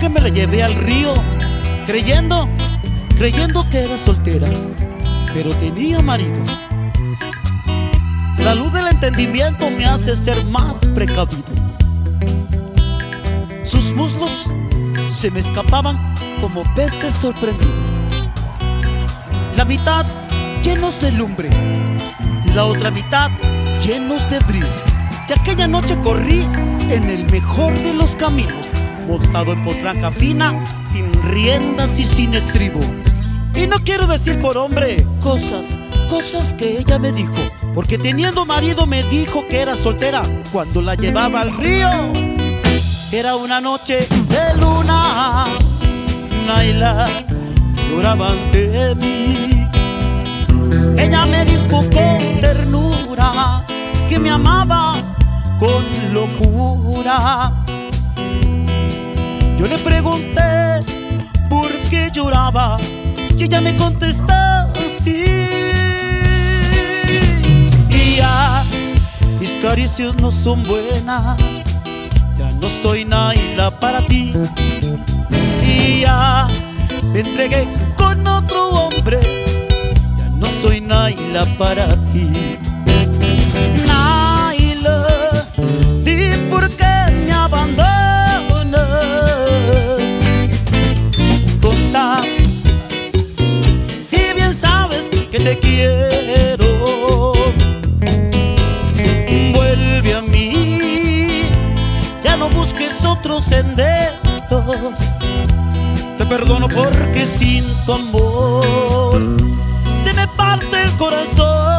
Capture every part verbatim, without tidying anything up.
que me la llevé al río, creyendo, creyendo que era soltera, pero tenía marido. La luz del entendimiento me hace ser más precavido. Sus muslos se me escapaban como peces sorprendidos, la mitad llenos de lumbre, la otra mitad llenos de brillo. Y aquella noche corrí en el mejor de los caminos, montado en potranca fina, sin riendas y sin estribo. Y no quiero decir por hombre cosas, cosas que ella me dijo, porque teniendo marido me dijo que era soltera cuando la llevaba al río. Era una noche de luna, Naila, lloraban de mí. Ella me dijo con ternura que me amaba con locura. Yo le pregunté por qué lloraba y ella me contestó así. Y ya mis caricias no son buenas, ya no soy Naila para ti. Y ya me entregué con otro hombre, ya no soy Naila para ti. Naila, di por qué me abandonas, tonta, si bien sabes que te quiero. Vuelve a mí, ya no busques otros senderos. Te perdono porque sin tu amor se me parte el corazón.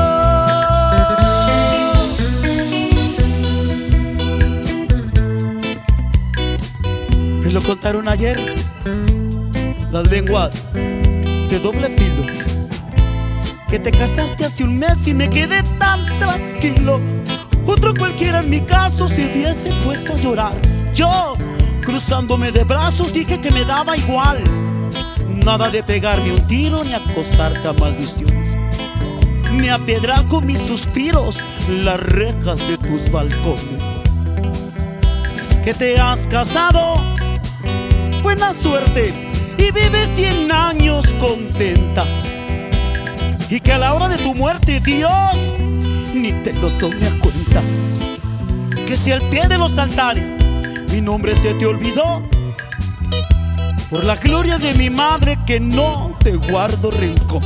Me lo contaron ayer las lenguas de doble filo, que te casaste hace un mes y me quedé tan tranquilo. Otro cualquiera en mi caso se hubiese puesto a llorar. Yo, cruzándome de brazos, dije que me daba igual. Nada de pegarme un tiro ni acostarte a maldiciones, ni apiedrar con mis suspiros las rejas de tus balcones. Que te has casado, buena suerte, y vives cien años contenta, y que a la hora de tu muerte Dios ni te lo tome a cuenta. Que si al pie de los altares mi nombre se te olvidó, por la gloria de mi madre que no te guardo rencor.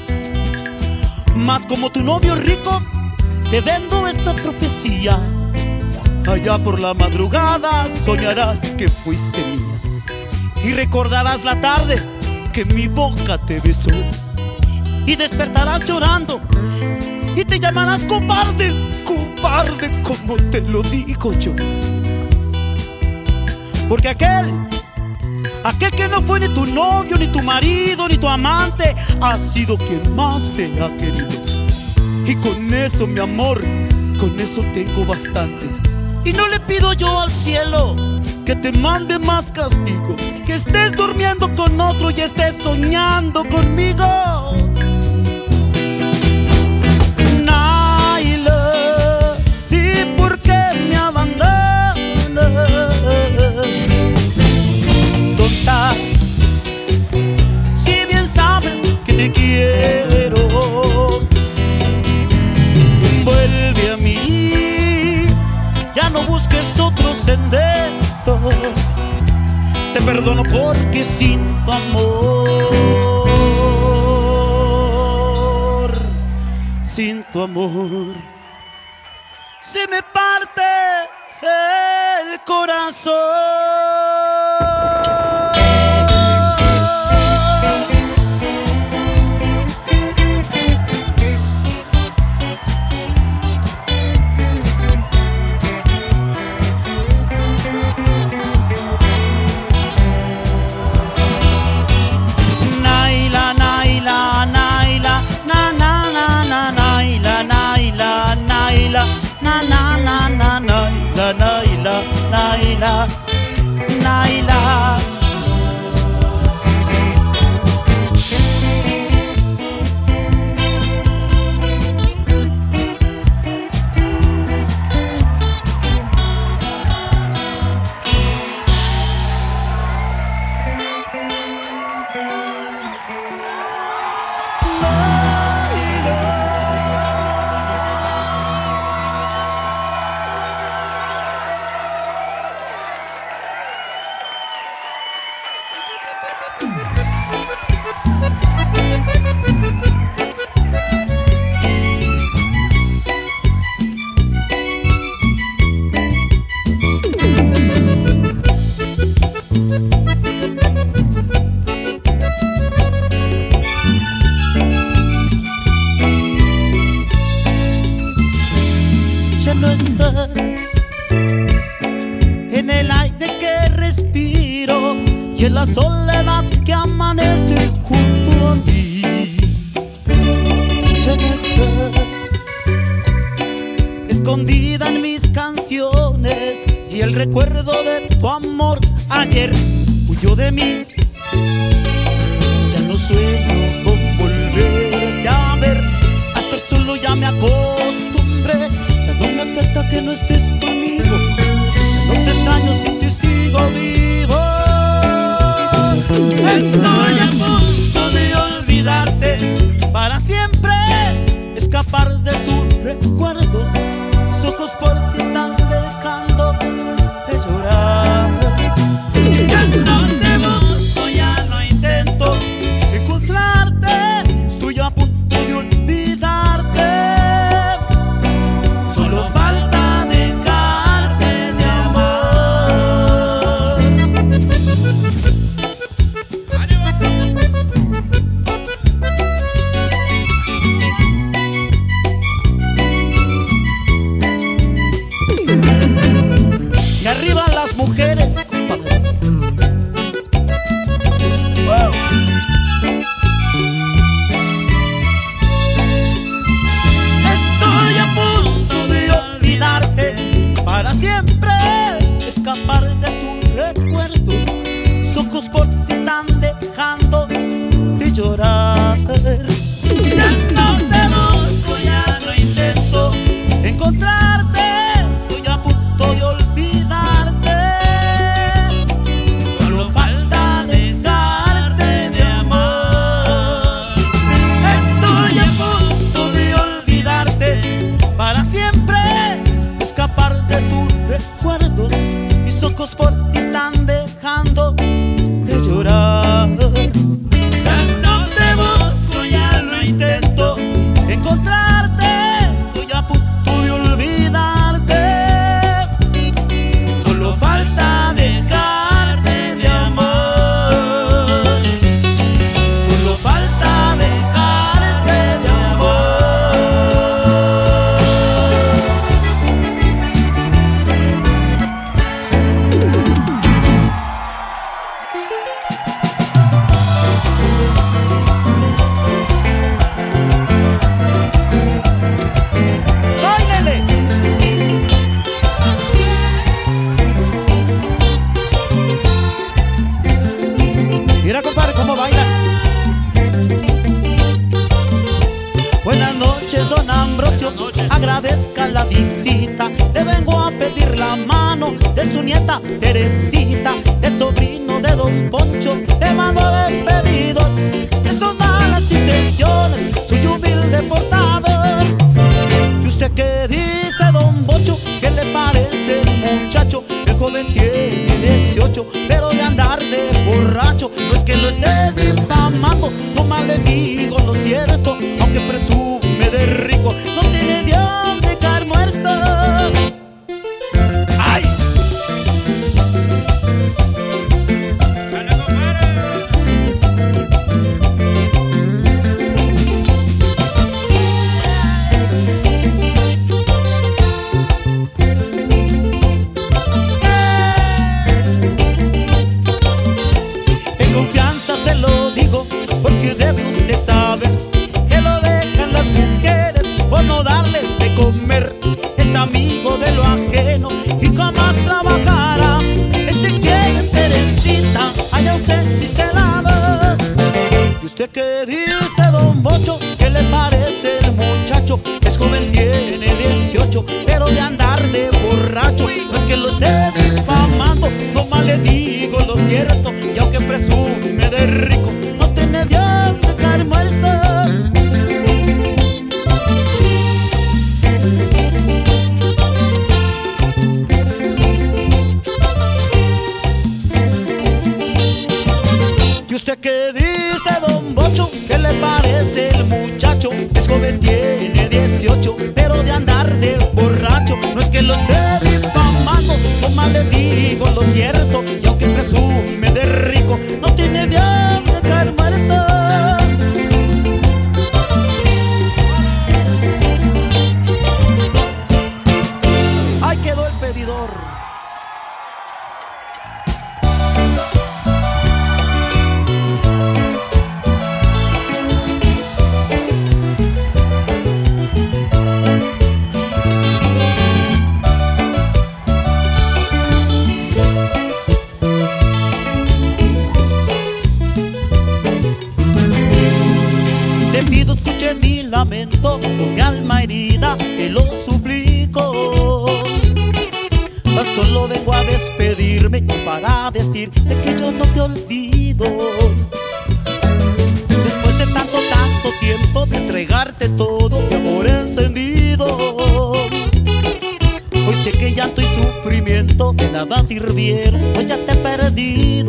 Mas como tu novio rico, te vendo esta profecía. Allá por la madrugada soñarás que fuiste mía, y recordarás la tarde que mi boca te besó, y despertarás llorando y te llamarás cobarde, cobarde como te lo digo yo. Porque aquel, aquel que no fue ni tu novio, ni tu marido, ni tu amante, ha sido quien más te ha querido. Y con eso, mi amor, con eso tengo bastante. Y no le pido yo al cielo que te mande más castigo, que estés durmiendo con otro y estés soñando conmigo. Naila, ¿y por qué me abandonas? Tonta, si bien sabes que te quiero. Vuelve a mí, ya no busques otros senderos. Te perdono porque sin tu amor, sin tu amor, se me parte el corazón. Na na na na Naila, Naila, Naila, Naila. ya no estás en el aire que respiro y en la soledad que amanece junto a mí. Ya no estás escondida en mis canciones y el recuerdo de tu amor ayer huyó de mí. Ya no sueño con volverte a ver, a estar solo ya me acostumbré. Ya no me afecta que no estés conmigo, ya no te extraño si te sigo vivo. Estoy a punto de olvidarte para siempre, escapar de tus recuerdos. Mis ojos por ti están dejando de llorar. Ya no te busco, ya no intento encontrarte. Estoy a punto de olvidarte. Solo falta dejarte de amar. Y arriba las mujeres, compadre. ¡Oh! Estoy a punto de olvidarte para siempre, escapar de tus recuerdos. Mis ojos por ti están dejando de llorar. Ya no te busco, ya no intento encontrarte. Estoy a punto de olvidarte. Solo falta dejarte de amar. Estoy a punto de olvidarte para siempre, escapar de tus recuerdos. Mis ojos por ti están dejando de llorar. Ya no te busco, ya no intento encontrarte. Estoy a punto de olvidarte. Solo falta dejarte de amar. Solo falta dejarte de amar. ¡Báilele! Mira, compadre, cómo baila. Buenas noches, don Ambrosio. Agradezca la visita. Le vengo a pedir la mano de su nieta Teresita, de sobrino de don Poncho. Le mando de pedido, no son malas intenciones, soy humilde portador. ¿Y usted qué dice, don Bocho? ¿Qué le parece el muchacho? El joven tiene dieciocho, pero de andar de borracho. No es que lo esté difamando, nomás le digo lo cierto. Aunque presume de rico, no tiene de dónde caer muerto. ¡Ay! En confianza se lo digo, porque debe usted saber que lo dejan las mujeres por no darles de comer. Es amigo de lo ajeno y jamás trabajará. Ese quiere Teresita, allá usted si se la da. ¿Y usted qué dice, don Bocho? ¿Qué le parece el muchacho? Es joven, tiene dieciocho, pero de andar de borracho. No es que lo esté difamando, nomás le digo lo cierto. Y aunque presume de rico, no tiene de dónde caer muerto. ¿Y usted qué dice, don Bocho? ¿Qué le parece el muchacho? Es joven, tiene dieciocho, pero de andar de borracho. No es que lo esté difamando, nomás le digo para decirte que yo no te olvido. Después de tanto, tanto tiempo de entregarte todo mi amor encendido, hoy sé que llanto y sufrimiento de nada sirvieron, pues ya te he perdido.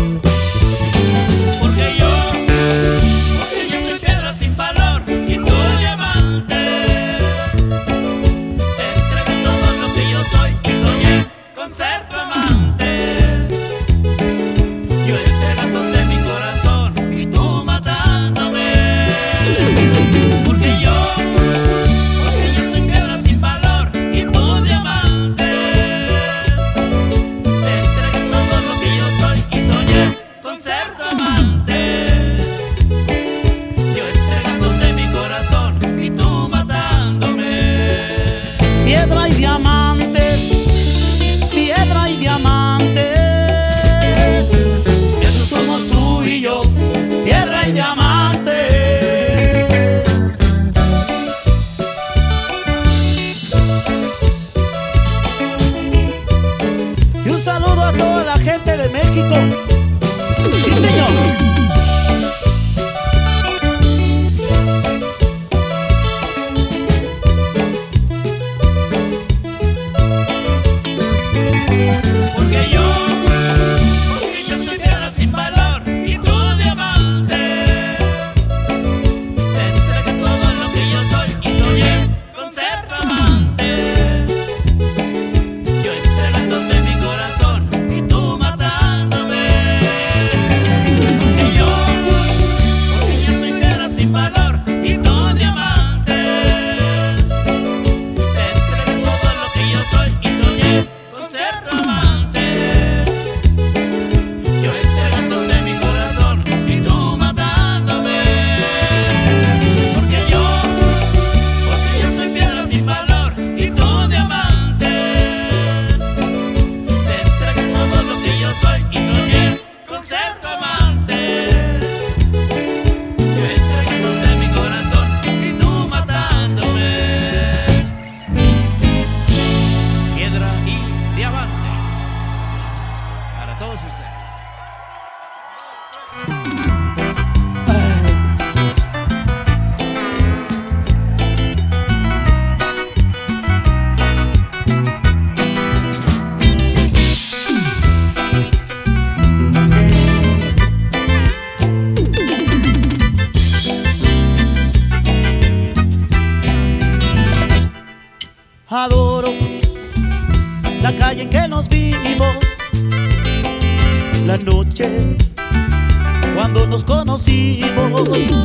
Porque yo, porque yo soy piedra sin valor y tú diamante. Te entrego todo lo que yo soy y soñé con ser tu amante. Yo entregándote mi corazón y tú matándome. Porque yo, porque yo soy piedra sin valor y tú diamante. Te entrego todo lo que yo soy y soñé con ser tu amante. Yo entregándote mi corazón y tú matándome. Piedra y diamante, piedra y diamante, Eso somos tú y yo, piedra y diamante. Y un saludo a toda la gente de México. Sí, señor. Porque yo, porque yo soy piedra sin valor y tú diamante. Te entregué todo lo que yo soy y soñé con ser tu amante. Yo entregándote mi corazón y tú matándome. Porque yo, porque yo soy piedra sin valor y tú diamante. Te entregué todo lo que yo soy y soñé con ser tu amante. Yo entregándote mi corazón y tú matándome. Porque yo, porque yo soy piedra sin valor y tú diamante. Te entregué todo lo que yo soy y soñé con ser tu amante. Yo entregándote mi corazón y tú matándome. Piedra y diamante para todos ustedes. Adoro la calle en que nos vimos, la noche cuando nos conocimos.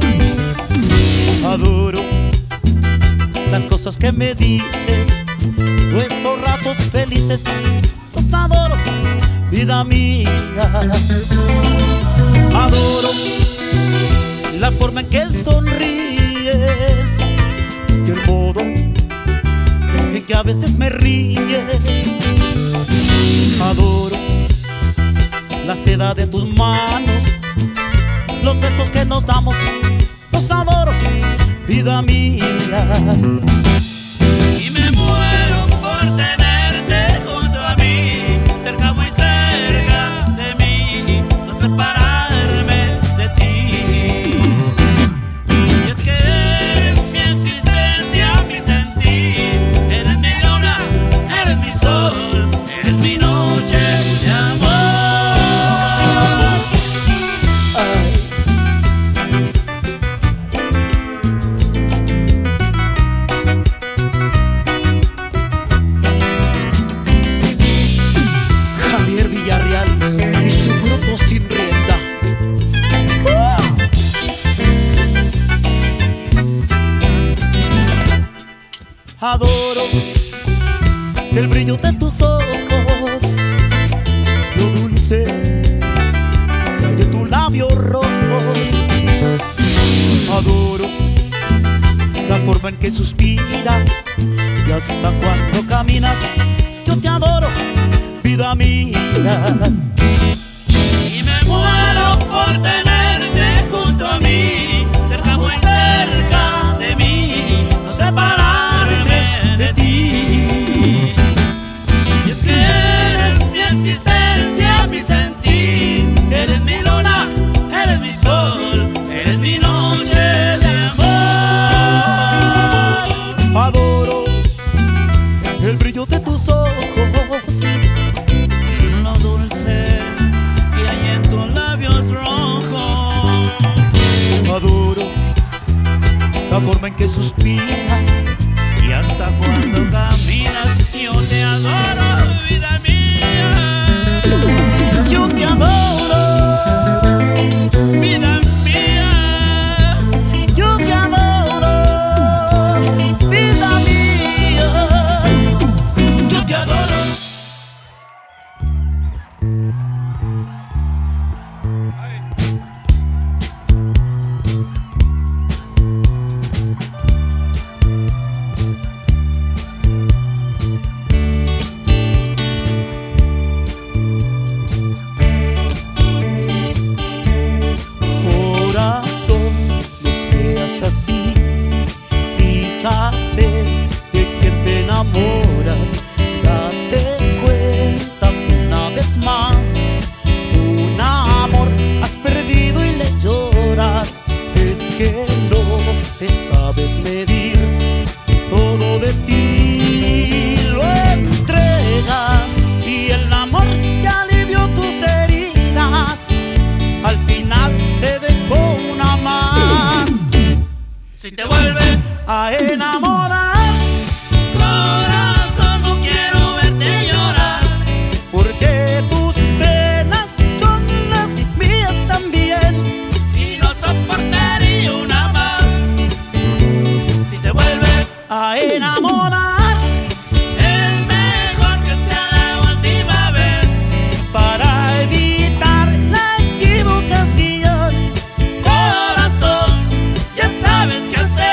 Adoro las cosas que me dices, nuestros ratos felices, los adoro, vida mía. Adoro la forma en que sonríes y el modo en que a veces me ríes. Adoro la seda de tus manos, los besos que nos damos, los adoro, vida mía. Y me muero por tenerte junto a mí, cerca, muy cerca de mí, no separarme de ti. Y es que eres mi existencia, mi sentir, eres mi luna, eres mi sol, eres mi noche de amor. Javier Villarreal y su grupo Sin Rienda. Adoro el brillo de tus ojos, lo dulce que hay de tus labios rojos. Adoro la forma en que suspiras y hasta cuando caminas. Yo te adoro, vida mía. Y me muero por tenerte junto a mí, cerca, muy cerca de mí, no separarme de ti. Y es que eres mi existencia, mi el brillo de tus ojos, lo dulce que hay en tus labios rojos. adoro la forma en que suspiras Y hasta cuando caminas yo te adoro, vida mía. yo te adoro, Vida mía, yo te adoro, vida mía, yo te adoro. corazón, no seas así, fíjate de quién te enamoras, date cuenta una vez más, un amor has perdido y le lloras, es que no te sabes medir, todo de ti lo entregas y el amor que alivió tus heridas, al final te dejó una más. Si te vuelves A enamorar, corazón, no quiero verte llorar. porque tus penas son las mías también. Y no soportaría una más. Si te vuelves, A enamorar, es mejor que sea la última vez. para evitar la equivocación, Corazón, ya sabes qué hacer.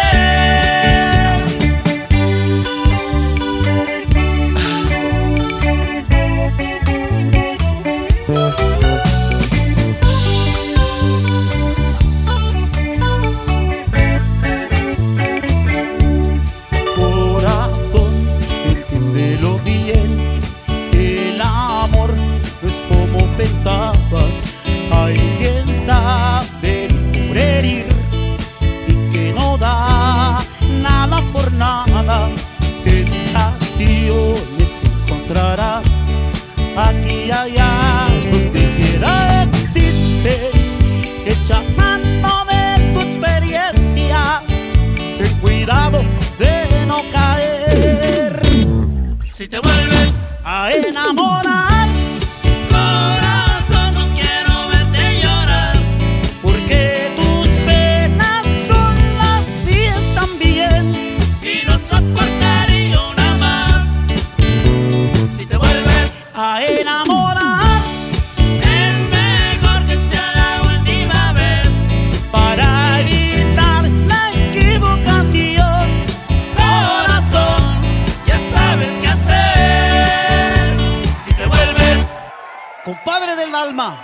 corazón, entiéndelo bien, el amor no es como pensabas, hay quien sabe por herir y que no da nada por nada, tentaciones encontrarás aquí y allá, donde quiera existe, echa mano de tu experiencia, ten cuidado de no caer. Si te vuelves, A enamorar, corazón, no quiero verte llorar. porque tus penas son las mías también. Y no soportaría una más. Si te vuelves, A enamorar, es mejor que sea la última vez. para evitar la equivocación, Corazón, ya sabes qué hacer. Si te vuelves, compadre del alma.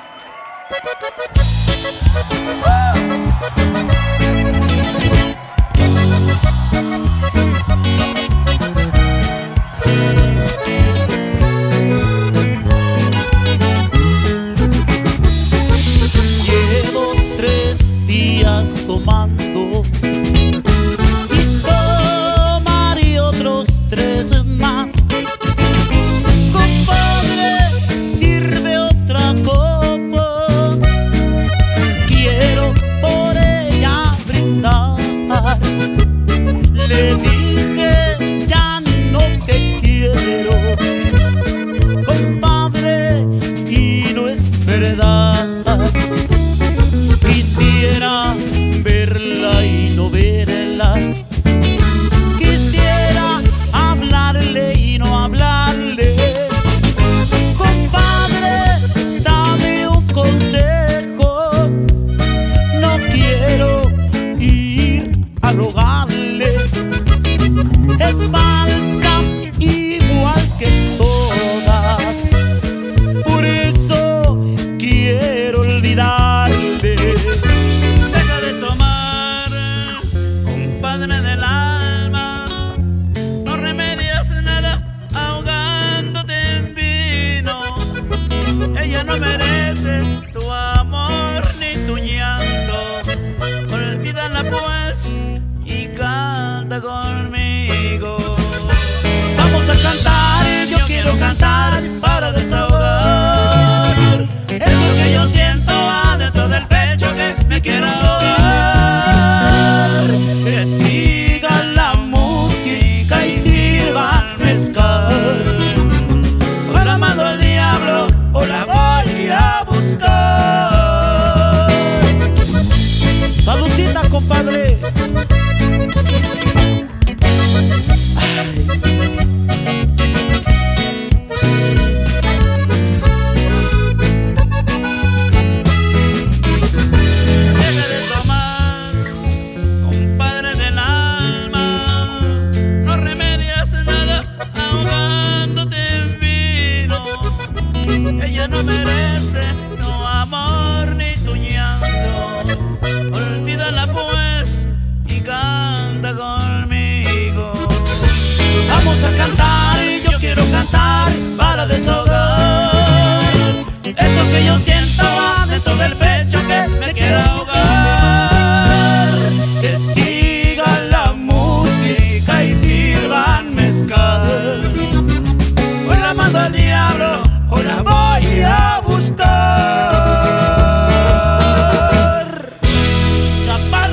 Llevo tres días tomando y tomaré otros tres más. Compadre, sirve otra copa. Quiero por ella siento del pecho que me quiero ahogar. Que siga la música y sirvan mezcal. Hoy la mando al diablo, hoy la voy a buscar. Chaparra.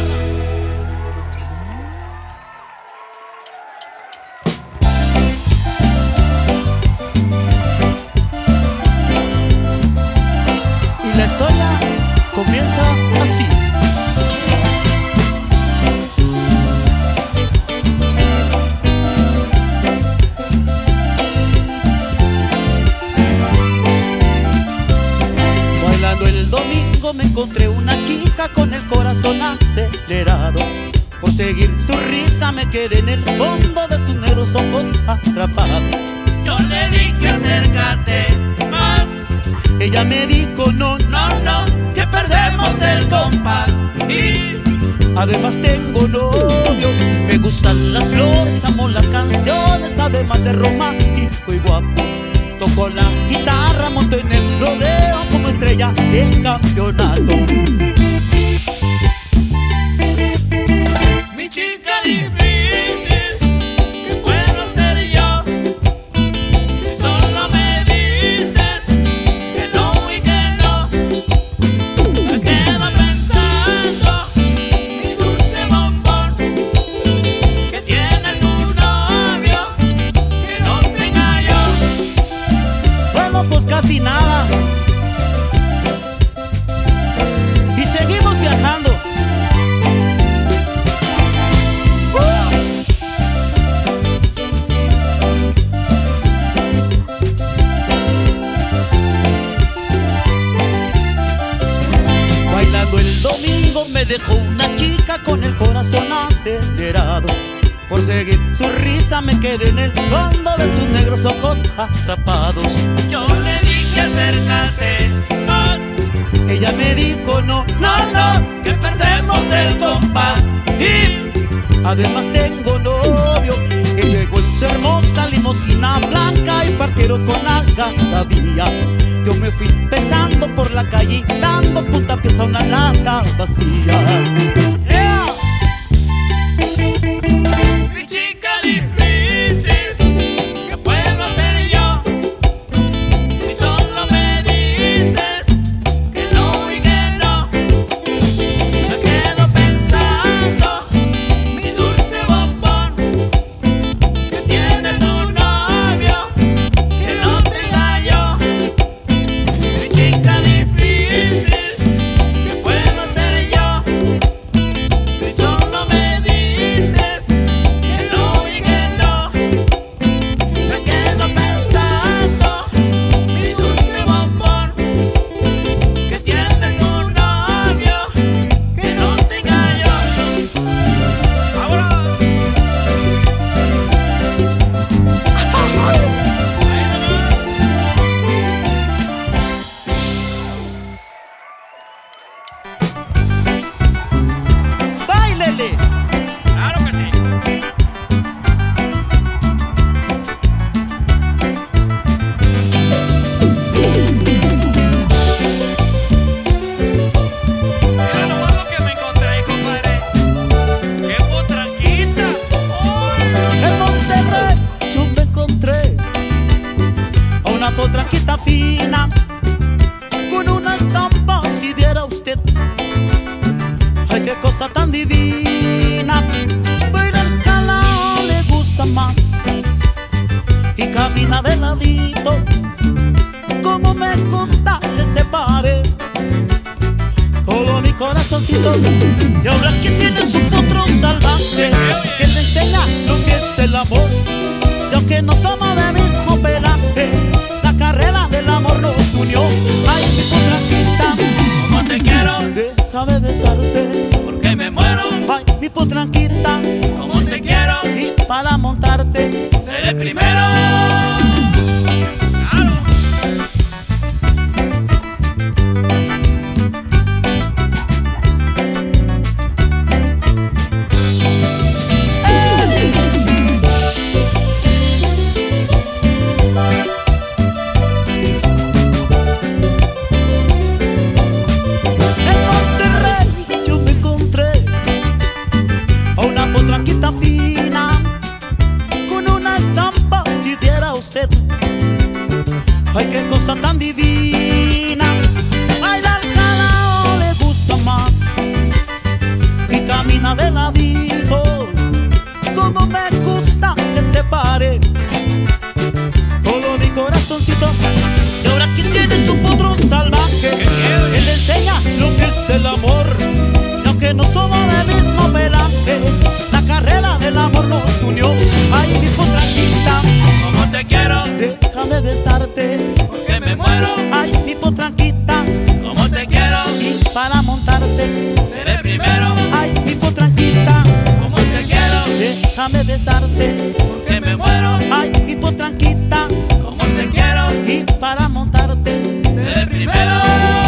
Y la historia comienza así. Bailando el domingo me encontré una chica con el corazón acelerado. Por seguir su risa me quedé en el fondo de sus negros ojos atrapado. Yo le dije acércate más. Ella me dijo no, No, no, que perdemos el compás. Y además tengo novio. Me gustan las flores, amo las canciones, además de romántico y guapo. Toco la guitarra, monto en el rodeo como estrella de campeonato. mi chica difícil, ¿qué puedo ser yo? Si solo me dices que no y que no. Me quedo pensando, mi dulce bombón, que tiene tu novio, que no tenga yo. Bueno, pues casi nada. Y seguimos viajando. Bailando el domingo me dejó una chica con el corazón acelerado. Por seguir su risa me quedé en el fondo de sus negros ojos atrapados. Yo le dije acércate más. Ella me dijo no, No, no, que perdemos el compás. Y además tengo novio. Él llegó en su hermosa limusina blanca y partieron con algarabía. Yo me fui pensando por la calle dando puntapiés a una lata vacía. Yeah. mi chica difícil, ¿qué puedo ser yo? Si solo me dices que no y que no. Me quedo pensando, mi dulce bombón, que tiene tu novio, que no tenga yo. Mi chica difícil, ¿qué puedo ser yo? Si solo me dices que no y que no. Me quedo pensando, mi dulce bombón, que tiene tu novio, que no tenga yo. ¡Vámonos! ¡Báilele! ¡Claro que sí! Mira nomás lo que me encontré, compadre. ¡Qué potranquita! ¡Uy! En Monterrey yo me encontré a una potranquita fina con una estampa, si viera usted. Ay, qué cosa tan divina. Pero el calao le gusta más y camina de ladito. Como me gusta que se pare todo mi corazoncito. Y ahora que tiene su potro salvaje que le enseña lo que es el amor. Y aunque no somos de mismo pelaje, la carrera del amor nos unió. Ay, mi potranquita, Como te quiero, déjame besarte. porque me muero. Ay, mi potranquita, Como te quiero, y para montarte seré el primero. ¡Claro! cosa tan divina. Bailar jalao le gusta más y camina de ladito. Como me gusta que se pare todo mi corazoncito. Y ahora que tiene su potro salvaje, él le enseña lo que es el amor. Y aunque no somos del mismo pelaje, la carrera del amor nos unió. Ay, mi potranquita, como te quiero, déjame besarte, porque me muero. ay, mi potranquita, Como te quiero, y para montarte, seré primero. ay, mi potranquita, Como te quiero, déjame besarte, porque me muero. ay, mi potranquita, Como te quiero, y para montarte, seré primero.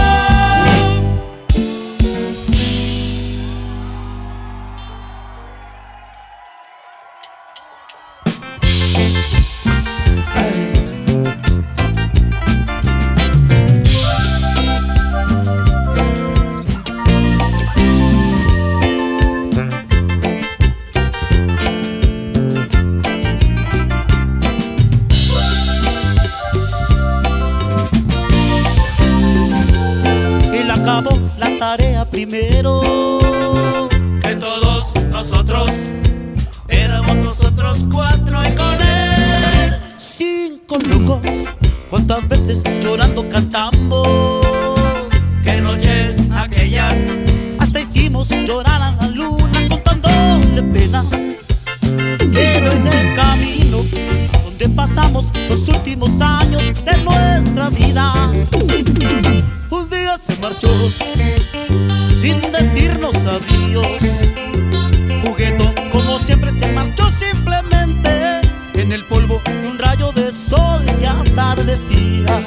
acabo la tarea primero. Que todos nosotros éramos nosotros cuatro y con él Cinco locos, cuántas veces llorando cantamos. qué noches aquellas, hasta hicimos llorar a la luna contándole penas. Pero en el camino donde pasamos los últimos años de nuestra vida, un día se marchó sin decirnos adiós. Juguetón como siempre se marchó simplemente en el polvo de un rayo de sol que atardecía.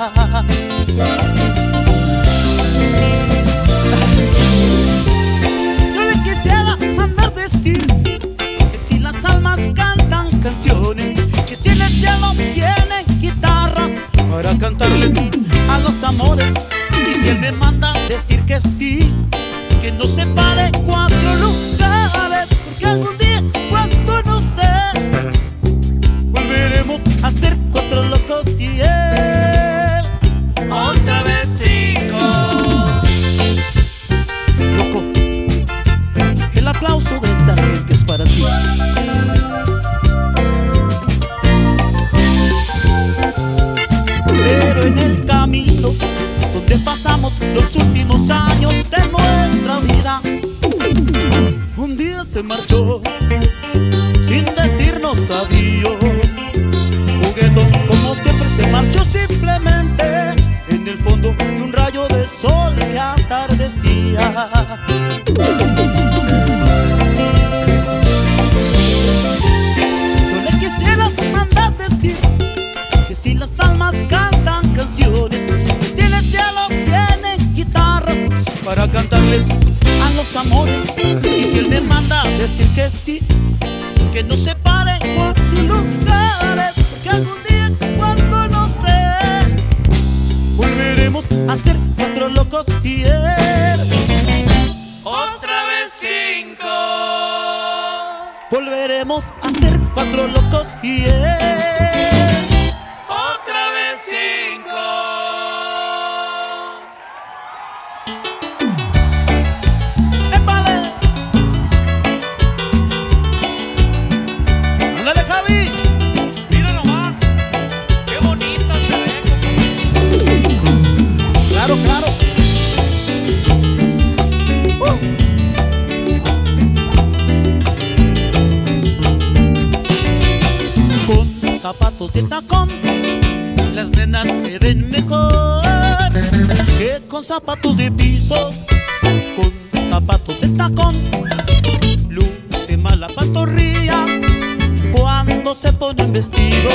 Yo le quisiera mandar decir que si las almas cantan canciones, que si en el cielo tienen guitarras para cantarles a los amores, y si él me manda decir que sí, que no se pare cuatro lugares, porque algún día, cuando no sé, volveremos a ser cuatro locos y él otra vez cinco. Loco, el aplauso de esta gente es para ti. Pero en el camino donde pasamos los últimos años de nuestra vida, un día se marchó sin decirnos adiós. Juguetón como siempre se marchó simplemente en el fondo de un rayo de sol que atardecía. Yo le quisiera mandar decir que si las almas cantan canciones, que si en el cielo tienen guitarras para cantarles a los amores, y si él me manda decir que sí, que no se paren por lugares, porque algún día, cuando no sé, volveremos a ser cuatro locos y él Otra vez cinco. volveremos a ser cuatro locos y él Otra vez cinco. ¡Épale! ¡Ándale, Javi! Mira nomás, qué bonita se ve. ¡Claro, claro! Uh. Con zapatos de tacón las nenas se ven mejor que con zapatos de piso. Con zapatos de tacón luce más la pantorrilla cuando se pone un vestido.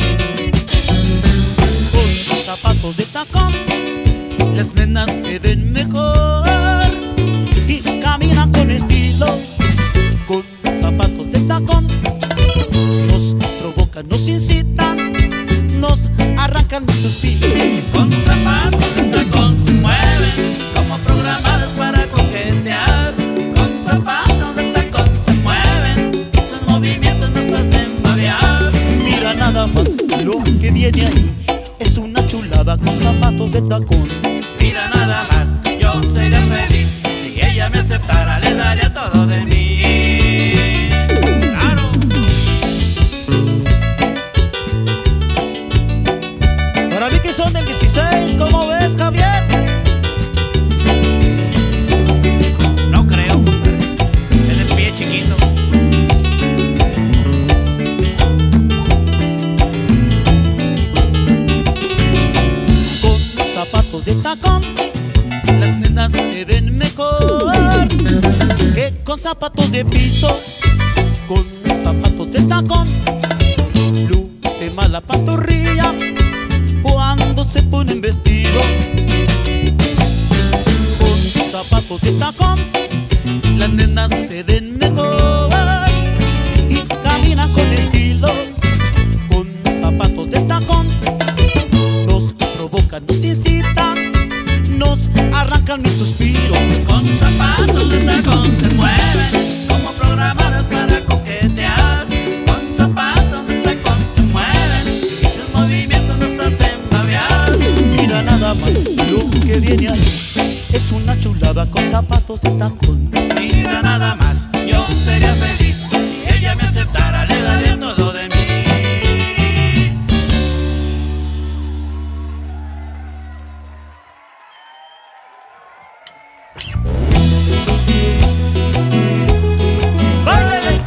Con zapatos de tacón las nenas se ven mejor y caminan con estilo. Con zapatos de tacón nos provocan, nos incitan, nos arrancan de suspiros. Con sus zapatos de tacón se mueven como programados para coquetear. Con zapatos de tacón se mueven, sus movimientos nos hacen babear. Mira nada más lo que viene ahí, es una chulada con zapatos de tacón. Mira nada más, yo sería feliz si ella me aceptara, le daría todo de mí. ¡Claro! Para mí que son del dieciséis, ¿cómo ves, Javier? No creo, el pie chiquito. Con zapatos de tacón las nenas se ven mejor que con zapatos de piso. Con zapatos de tacón luce más la pantorrilla cuando se ponen vestido. Con zapatos de tacón las nenas se ven mejor y caminan con estilo. Con zapatos de tacón nos provocan, nos incitan, nos arrancan mis suspiros. Con zapatos de tacón se mueven como programadas para coquetear. Con zapatos de tacón se mueven y sus movimientos nos hacen babear. Mira nada más lo que viene ahí, es una chulada con zapatos de tacón. Mira nada más, yo sería feliz si ella me aceptara, le daría todo de mí. ¡Báilale!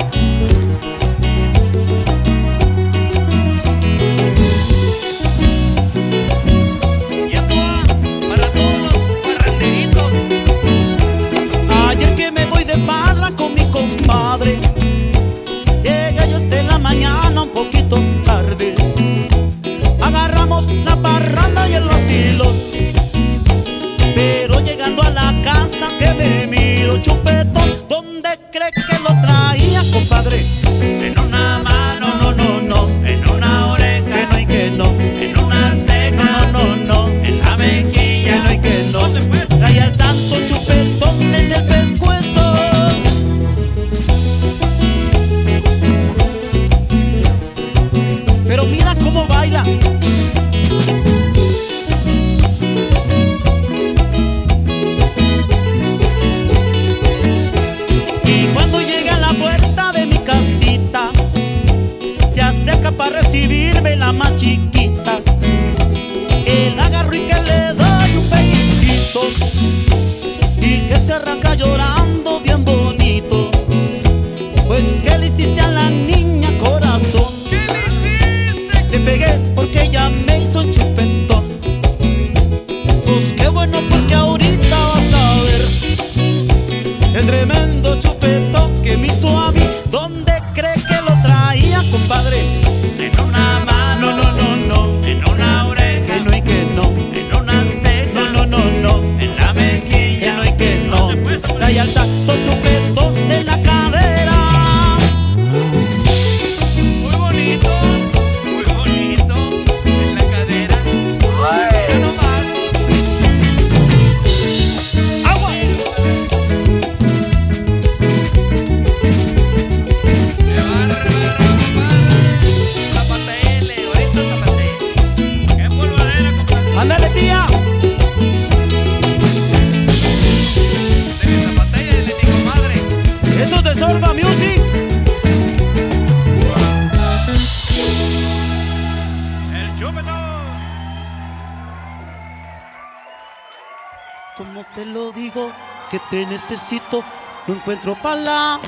Y esto va para todos los parranderitos. Ayer que me voy de farra con mi compadre, llegué yo de la mañana un poquito tarde. Agarramos la parranda y el vacilo, pero llegando a la casa que me miro chupetón, ¿dónde cree que lo traía, compadre? En una mano, No, no, no, no, en una oreja, que no y que no, en una ceja, no, no, no, en la que mejilla. no y que no. ¿Dónde fue? Traía el santo chupetón en el pescuezo. Pero mira cómo baila. Y cuando llega a la puerta de mi casita, se acerca para recibirme la más chiquita, que la agarro y que le doy un pellizquito y que se arranca llorando bien bonito. Pues ¿qué le hiciste a la niña, corazón? ¿Qué le hiciste? Le pegué porque ella me hizo un chupetón. Pues qué bueno, porque ahorita vas a ver el tremendo chupetón que me hizo a mí. ¿Dónde cree que lo traía, compadre? En una mano, No, no, no, no, en una oreja, que no y que no, en una ceja, no, no, no, no, en la mejilla. que no y que no. ¿Dónde fue? Traía el santo chupetón de la cadera. Muy bonito, muy bonito, en la cadera. Mira nomás. ¡Agua! ¡Qué bárbaro, compadre! Zapatele, ahorita zapatele. ¡Qué polvadera, compadre! ¡Ándale, tía! De mi zapatele, le digo, madre. Eso es de Sorba Music. El chupetón. ¿Cómo te lo digo? Que te necesito, no encuentro palabras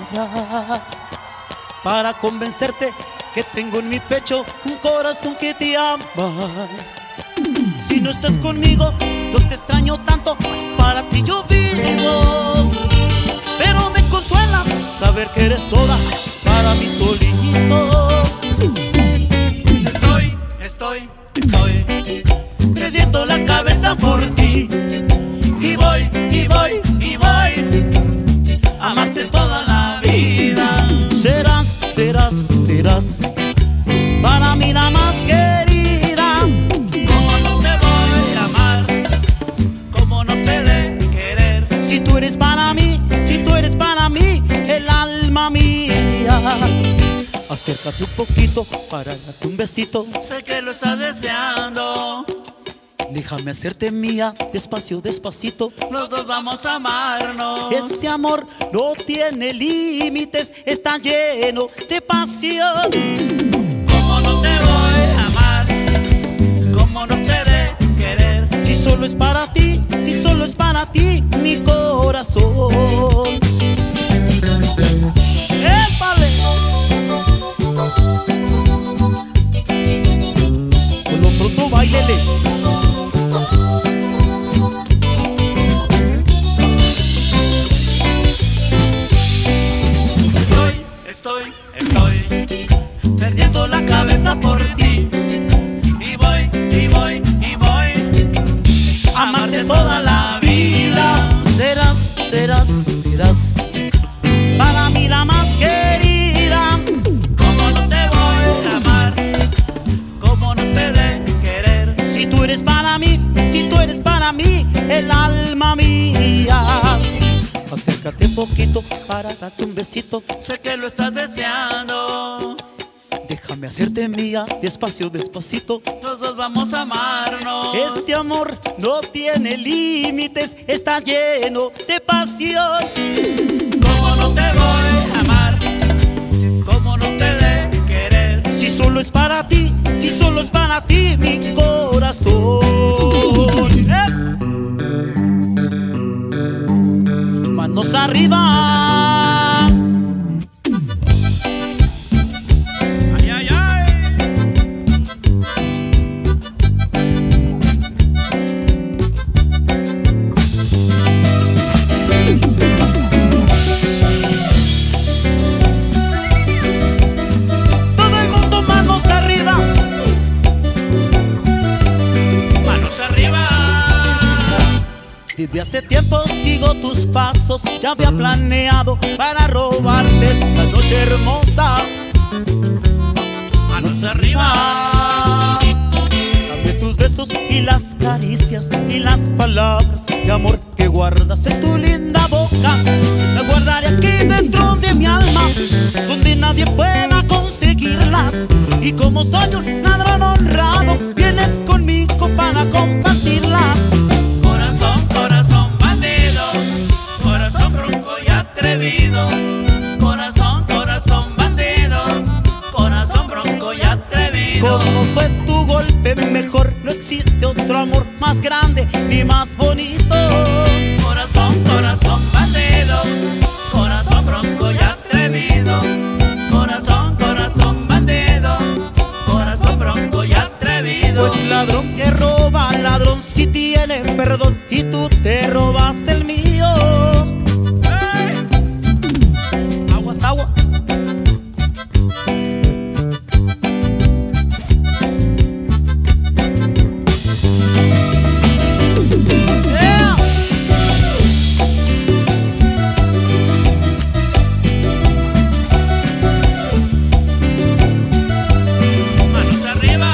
para convencerte que tengo en mi pecho un corazón que te ama. Si no estás conmigo, yo te extraño tanto, para ti yo vivo. Pero me consuela saber que eres toda para mi solito. Estoy, estoy, estoy Perdiendo la cabeza por ti, y voy, y voy, y voy a amarte toda la vida. serás, serás, serás para mí la más querida. ¿Cómo no te voy a amar? ¿Cómo no te de querer? Si tú eres para mí, si tú eres para mí, el alma mía. Acércate Acércate un poquito para darte un besito. Sé que lo estás deseando. Déjame hacerte mía, despacio, despacito. Los dos vamos a amarnos. Este amor no tiene límites, está lleno de pasión. ¿Cómo no te voy a amar? ¿Cómo no te de querer? Si solo es para ti, si solo es para ti, mi corazón. ¡Épale! Con lo pronto bailele. Estoy, estoy perdiendo la cabeza por ti. Y voy, y voy, y voy a amarte toda la vida. Serás, serás, serás para mí la más querida. ¿Cómo no te voy a amar? ¿Cómo no te de querer? Si tú eres para mí, si tú eres para mí, el alma mía. Acércate poquito para darte un besito. Sé que lo estás deseando. Déjame hacerte mía, despacio, despacito. Los dos vamos a amarnos. Este amor no tiene límites, está lleno de pasión. ¿Cómo no te voy a amar? ¿Cómo no te de querer? Si solo es para ti, si solo es para ti, mi corazón. ¡Eh! Manos arriba. Ay, ay, ay. Todo el mundo manos arriba. Manos arriba. Desde hace tiempo sigo tus pasos, ya había planeado para robarte esta noche hermosa. Manos arriba. Dame tus besos y las caricias y las palabras de amor que guardas en tu linda boca. La guardaré aquí dentro de mi alma, donde nadie pueda conseguirlas. Y como soy un ladrón honrado, vienes conmigo para compartirlas. Corazón, corazón bandido, corazón bronco y atrevido. Corazón, corazón bandido, corazón bronco y atrevido. Como fue tu golpe mejor, no existe otro amor más grande ni más bonito. Corazón, corazón bandido, corazón bronco y atrevido. Corazón, corazón bandido, corazón bronco y atrevido. Pues ladrón que roba, ladrón si tiene perdón, y tú te robaste el mío. ¡Hey! Aguas, aguas. Yeah. Manos arriba.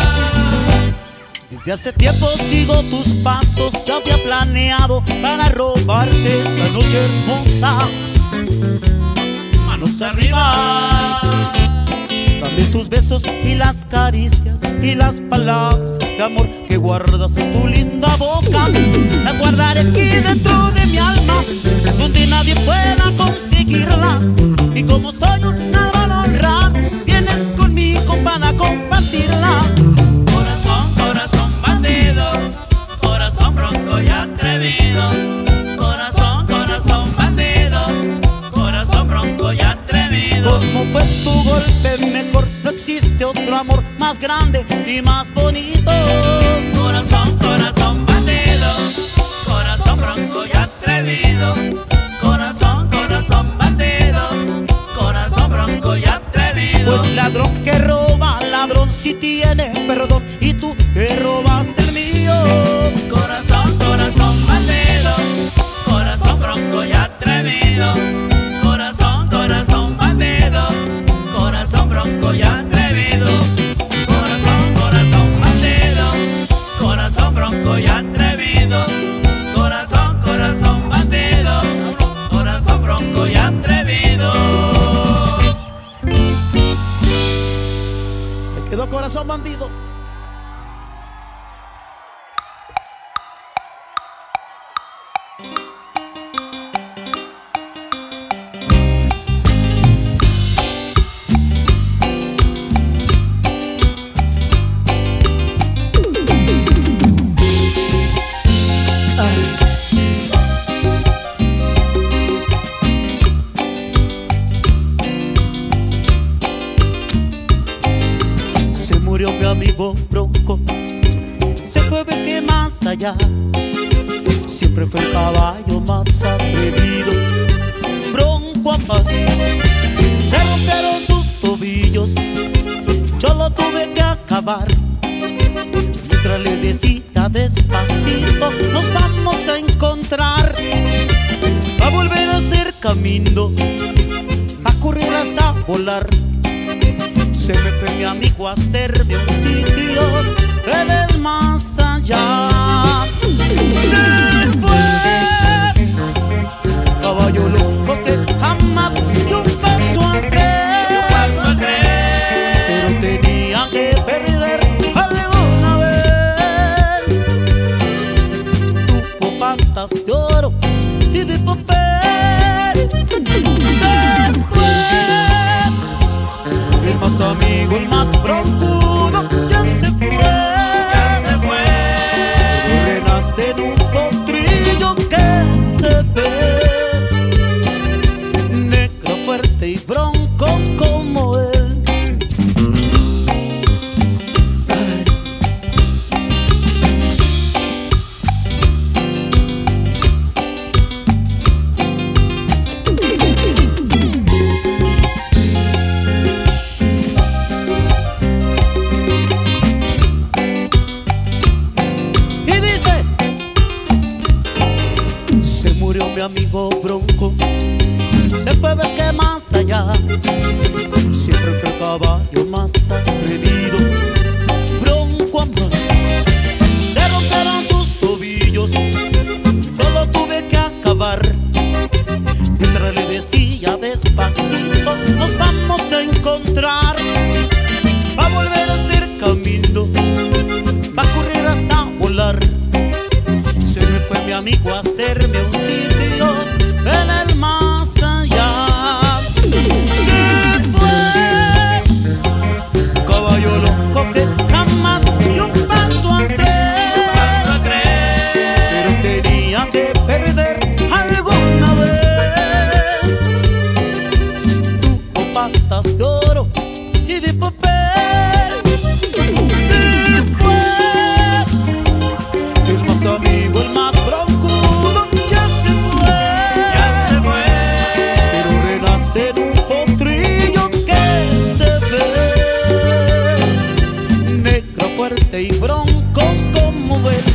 Desde hace tiempo sigo tus pasos, ya había planeado para robarte esta noche hermosa. Manos arriba. Dame tus besos y las caricias y las palabras de amor que guardas en tu linda boca. La guardaré aquí dentro de mi alma, donde nadie pueda conseguirla. Y como soy un ladrón honrado, vienes conmigo para compartirla. Corazón, corazón bandido, corazón bronco y atrevido. Corazón, corazón bandido, corazón bronco y atrevido. Como fue tu golpe mejor, no existe otro amor más grande ni más bonito. Corazón, corazón bandido, corazón bronco y atrevido. Corazón, corazón bandido, corazón bronco y atrevido. Pues ladrón que roba, ladrón si tiene perdón, y tú te robaste el mío. Corazón, corazón bandido, corazón bronco y atrevido. Corazón, corazón bandido, corazón bronco y atrevido. Corazón, corazón bandido, corazón bronco y atrevido. Corazón, corazón bandido, corazón bronco y atrevido. bandido. Murió mi amigo Bronco, se fue a ver que más allá siempre fue el caballo más atrevido. Bronco ambas se rompieron sus tobillos, yo lo tuve que acabar. Mientras le decía despacito, nos vamos a encontrar, va a volver a hacer camino, va a correr hasta volar. Se me fue mi amigo a hacerme un sitio en el más allá. Se fue, caballo loco que jamás dio un paso al tren, pero tenía que perder alguna vez. Tuvo patas de oro y de papel. Se fue el más amigo, el más broncudo, ya se fue, ya se fue. Renace en un potrillo que se ve, negro, fuerte y bronco como él. Murió mi amigo Bronco, se fue a ver que más allá siempre fue el caballo más atrevido. Bronco ambas se rompieron sus tobillos, yo lo tuve que acabar. Mientras le decía despacito, nos vamos a encontrar, va a volver a hacer camino, va a correr hasta volar. Se me fue mi amigo a hacerme un sitio en el más allá. Se fue, caballo loco que jamás dio un paso al tren, pero tenía que perder alguna vez. Tuvo patas de oro y de papel. Se fue, el más amigo, el más broncudo, ya se fue, ya se fue. Pero renace en un potrillo que se ve, negro, fuerte y bronco como él.